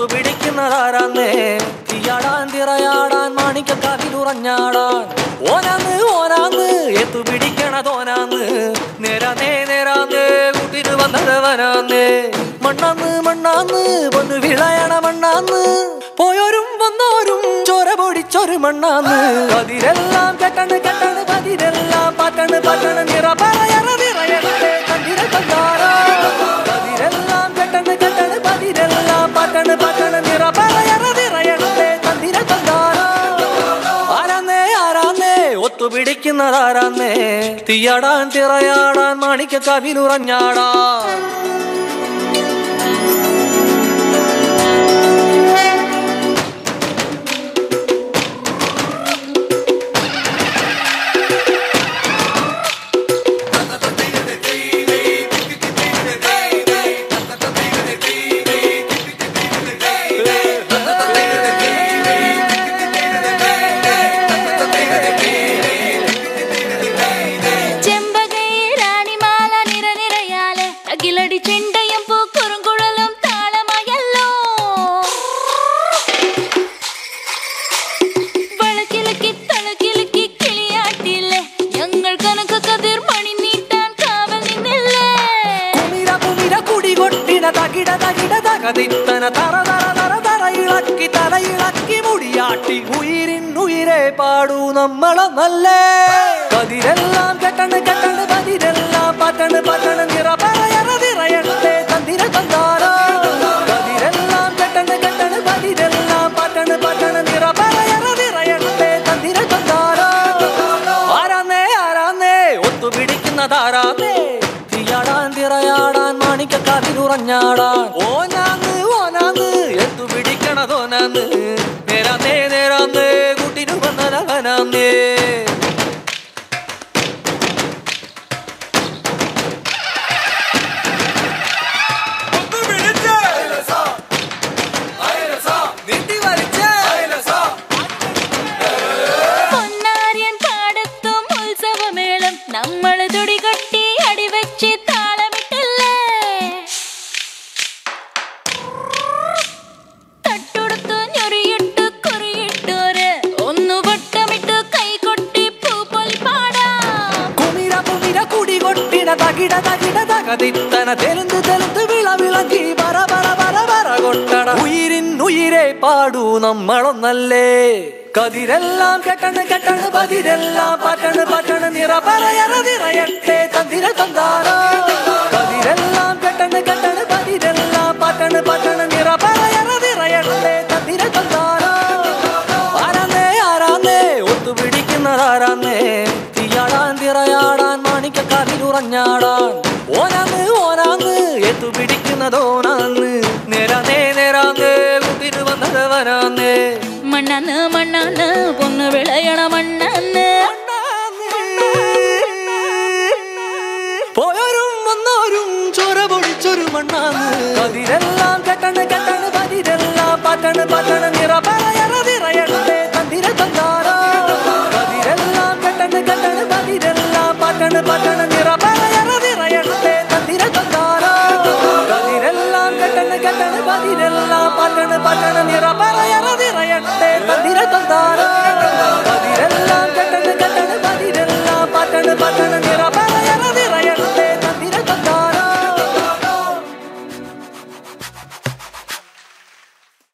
ഒത്തുപിടിക്കുന്നതാരാന്നേ തീയാടാൻ തിറയാടാൻ മാണിക്കക്കാവിലുറഞ്ഞാടാൻ ഓനാന്ന് ഓനാന്ന് എത്തുപിടിക്കണതോനാന്ന് നേരാന്നേ നേരാന്നേ കൂട്ടിന് വന്നതവനാന്നേ മണ്ണാന്ന് മണ്ണാന്ന് പൊന്നു വിളയണ മണ്ണാന്ന് പോയോരും വന്നോരും ചോര പൊടിച്ചൊരു മണ്ണാന്ന് പതിരെല്ലാം കെട്ടണ് കെട്ടണ് പതിരെല്ലാം പാറ്റണ് പാറ്റണ് നിറ പറയറ നിറയണേ കണ്ടിര കണ്ടാറോ പതിരെല്ലാം കെട്ടണ് കെട്ടണ് പതിരെല്ലാം പാറ്റണ് പാറ്റണ് നിറ പറയറ നിറയണേ കണ്ടിര കണ്ടാറോ ആരാന്നേ ആരാന്നേ ഒത്തുപിടിക്കുന്നതാരാന്നേ തീയാടാൻ തിറയാടാൻ മാണിക്കക്കാവിലുറഞ്ഞാടാൻ തലയിളക്കി മുടിയാട്ടി ഉയിരിന്നുയിരെ പാടൂ നമ്മളെ നല്ലേ പതിരെല്ലാം കെട്ടണ് കെട്ടണ് പതിരെല്ലാം പാറ്റണ് പാറ്റണ് നിറ പറയറ നിറയണേ തന്തിര തന്താരോ പതിരെല്ലാം കെട്ടണ് കെട്ടണ് പതിരെല്ലാം പാറ്റണ് പാറ്റണ് നിറ പറയറ നിറയണേ തന്തിര തന്താരോ ആരാന്നേ ആരാന്നേ ഒത്തുപിടിക്കുന്നതാരാന്നേ തീയാടാൻ തിറയാടാൻ മാണിക്കക്കാവിലുറഞ്ഞാടാൻ ഓനാന്ന് ഓനാന്ന് എത്തുപിടിക്കണതോനാന്ന് നേരാന്നേ നേരാന്നേ കൂട്ടിനു വന്നതവനാന്നേ പൊന്നാരിയൻ പാടത്തും ഉത്സവമേളം നമ്മള് തുടികൊട്ടി അടിവെച്ച് താളമിട്ടല്ലേ തട്ടുടുത്തു ഞൊറിയിട്ടു കുറിയിട്ടോര് ഒന്നു വട്ടമിട്ടു കൈകൊട്ടി പൂപ്പൊൽ പാടാം കുമിര കുമിര കുടി കൊട്ടിന തകിട തകിട തകതിത്തന തെലുന്ത് തെലുന്ത് വിള വിളക്കി പറ പറ പറ പറ കൊട്ടട ഉയിരിന്നുയിരെ പാടൂ നമ്മളൊന്നല്ലേ കതിരെല്ലാം കെട്ടണ് കെട്ടണ് പതിരെല്ലാം പാറ്റണ് പാറ്റണ് നിറ പറയറ നിറയട്ടെ തന്തിര തന്താരോ കതിരെല്ലാം കെട്ടണ് കെട്ടണ് പതിരെല്ലാം പാറ്റണ് പാറ്റണ് നിറ പറയറ നിറയട്ടെ തന്തിര തന്താരോ ആരാന്നേ ആരാന്നേ ഒത്തുപിടിക്കുന്നതാരാന്നേ തീയാടാൻ തിറയാടാൻ മാണിക്കക്കാവിലുറഞ്ഞാടാൻ ഓനാന്ന് ഓനാന്ന് എത്തുപിടിക്കുന്നതോനാന്ന് നേരാന്നേ നേരാന്നേ കൂട്ടിന് വന്നതവനാന്നേ മണ്ണാന്ന് മണ്ണാന്ന് പൊന്നു വിളയണ മണ്ണാന്ന് പോയോരും വന്നോരും ചോര പൊടിച്ചൊരു മണ്ണാന്ന് പതിരെല്ലാം കെട്ടണ് കെട്ടണ് പതിരെല്ലാം പാറ്റണ് പാറ്റണ് നിറ പറയറ നിറയണേ തന്തിര തന്താരോ പതിരെല്ലാം കെട്ടണ് കെട്ടണ് പതിരെല്ലാം പാറ്റണ് പാറ്റണ് നിറ പറയറ നിറയണേ തന്തിര തന്താരോ പതിരെല്ലാം കെട്ടണ് കെട്ടണ് പതിരെല്ലാം പാറ്റണ് പാറ്റണ് നിറ പറയറ നിറയണേ